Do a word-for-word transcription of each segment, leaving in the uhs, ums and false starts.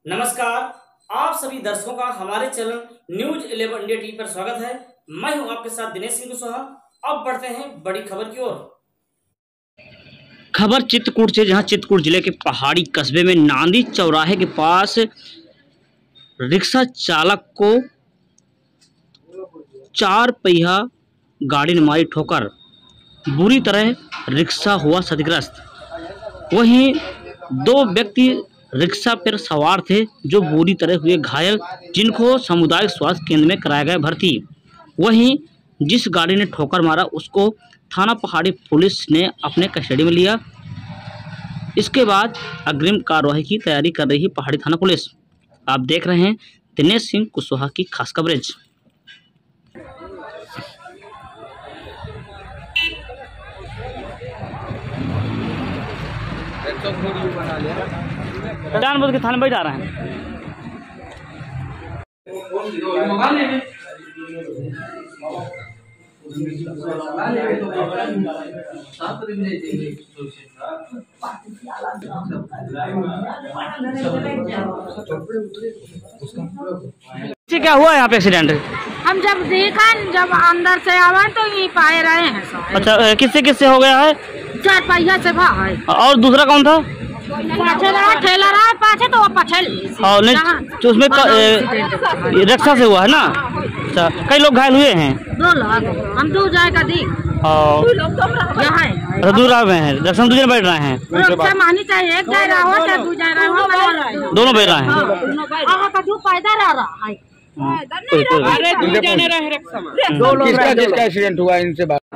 नमस्कार, आप सभी दर्शकों का हमारे channel news eleven India TV पर स्वागत है। मैं हूं आपके साथ दिनेश सिंह कुशवाहा। अब बढ़ते हैं बड़ी खबर की ओर। खबर चित्रकूट से, जहां चित्रकूट जिले के पहाड़ी कस्बे में नांदी चौराहे के पास रिक्शा चालक को चार पहिया गाड़ी ने मारी ठोकर, बुरी तरह रिक्शा हुआ क्षतिग्रस्त। वहीं दो व्यक्ति रिक्शा पर सवार थे जो बुरी तरह हुए घायल, जिनको सामुदायिक स्वास्थ्य केंद्र में कराया गया भर्ती। वहीं जिस गाड़ी ने ठोकर मारा उसको थाना पहाड़ी पुलिस ने अपने कस्टडी में लिया। इसके बाद अग्रिम कार्रवाई की तैयारी कर रही है पहाड़ी थाना पुलिस। आप देख रहे हैं दिनेश सिंह कुशवाहा की खास कवरेज। जानबूझ के थाने बैठा रहे हैं। क्या हुआ यहाँ पे एक्सीडेंट? हम जब देखा, जब अंदर से आवा तो ये पाए रहे हैं। अच्छा, किससे किससे हो गया है? चार पहिया से भाई। और दूसरा कौन था? पाछे रहा, ठेला रहा पाछे, तो वो पछल। हाँ, नहीं तो उसमें रिक्शा से हुआ है ना? अच्छा, कई लोग घायल हुए हैं? दो लोग, हम दूर जाएगा दी। हाँ, दूर आ गए हैं, रिक्शा दूसरे बैठ रहे हैं। रिक्शा मानी चाहिए, एक जा रहा हो चाहे दू जा रहा हो, दोनों बैठ रहे हैं। आहा का जो पैदा रहा है। अरे दू जाने रहे रिक्शा में। दो लोग किसका जिसका एक्सीडेंट हुआ इनसे बात।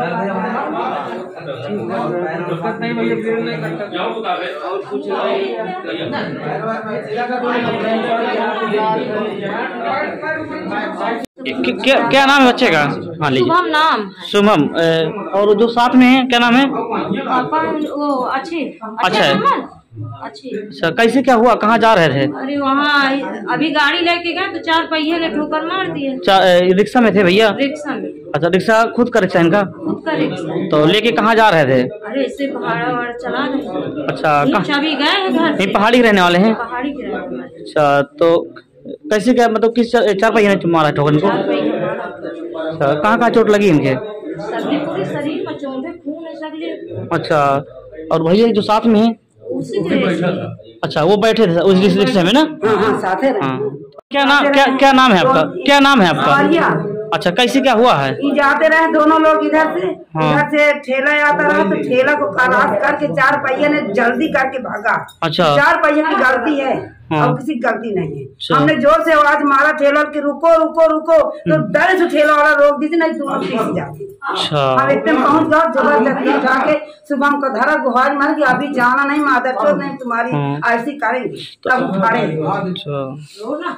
क्या क्या नाम है बच्चे का? हाँ लीजिए। शुभम नाम। शुभम। और जो साथ में है क्या नाम है? पापा वो अच्छे। अच्छा है। अच्छी। अच्छा, कैसे क्या हुआ? कहाँ जा रहे थे? अरे वहाँ अभी गाड़ी लेके गए तो चार पहिए ने ठोकर मार दिए। रिक्शा में थे भैया? रिक्शा में। अच्छा, रिक्शा खुद का रिक्शा इनका? खुद का रिक्शा। तो लेके कहाँ जा रहे थे? अरे इससे पहाड़ा वाड़ा चला रहे। अच्छा, चाबी गए हैं घर। नहीं, पहाड़ी रहने वाले हैं? पहाड़ी के रहने वाले। अच्छा, तो कैसे क्या मतलब किस चार पहिए ने मारा ठोकर इनको? अच्छा, कहाँ कहाँ चोट लगी इनके? पूरे शरीर में चोट है, खून है सगले। अच्छा, और भैया जो साथ में है? अच्छा, वो बैठे थे उस रिक्शे में ना? हाँ, हाँ, साथ है। हाँ। क्या नाम क्या क्या नाम है आपका? क्या नाम है आपका? अच्छा, कैसे क्या हुआ है? जाते रहे दोनों लोग इधर से। हाँ। इधर से ठेला आता रहा तो ठेला को खलास करके चार पहिए ने जल्दी करके भागा। अच्छा, चार पहिए की गलती है। हाँ। और किसी की गलती नहीं है। अच्छा। हमने जोर से आवाज मारा ठेला की रुको रुको रुको, तो डर से ठेला वाला रोक दी थी, नहीं तो पीछे जाती। अच्छा। हम एकदम पहुँच गए, जबरदस्ती उठा के शुभम को धरा, गुहार मार के अभी जाना नहीं, माता चोट नहीं तुम्हारी ऐसी करेंगे, तब उठाड़े। अच्छा।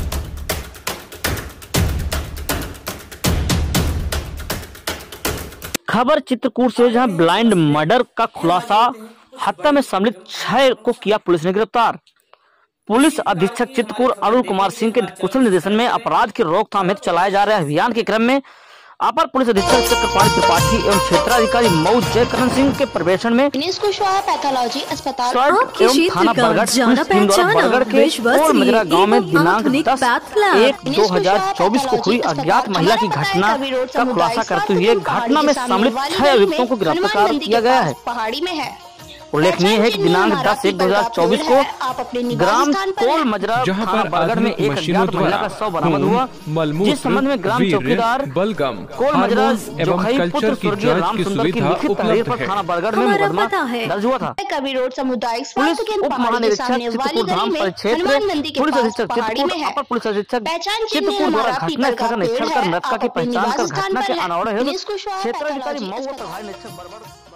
खबर चित्रकूट से, जहां ब्लाइंड मर्डर का खुलासा, हत्या में सम्मिलित छह को किया पुलिस ने गिरफ्तार। पुलिस अधीक्षक चित्रकूट अरुण कुमार सिंह के कुशल निर्देशन में अपराध की रोकथाम हेतु चलाए जा रहे अभियान के क्रम में अपर पुलिस अधीक्षक चक्रपाणी त्रिपाठी एवं क्षेत्राधिकारी मऊ जयकरण सिंह के पर्यवेक्षण में पैथोलॉजी अस्पताल एवं थाना बरगढ़ बरगढ़ के कोल मजरा गाँव में दिनांक दस एक दो हजार चौबीस को हुई अज्ञात महिला की घटना का खुलासा करते हुए घटना में सम्मिलित छह अभियुक्तों को गिरफ्तार किया गया है। पहाड़ी में है। उल्लेखनीय है कि दिनांक दस एक दो हजार चौबीस को ग्राम कोल मजरा थाना बरगढ़ में एक अज्ञात महिला का शव बरामद हुआ, जिस संबंध में ग्राम चौकीदार कोल मजरा जोखई पुत्र स्वर्गीय राम सुंदर की लिखित तहरीर पर थाना बरगढ़ में मुकदमा दर्ज हुआ था। कवि रोड सामुदायिक पुलिस उप महानिरीक्षक चित्रकूट धाम परिक्षेत्र पुलिस अधीक्षक चित्रकूट अपर पुलिस अधीक्षक चित्रकूट द्वारा घटना स्थल का निरीक्षण कर मृतका की पहचान कर घटना के अनावरण हेतु क्षेत्राधिकारी मऊ व प्रभारी निरीक्षक बरगढ़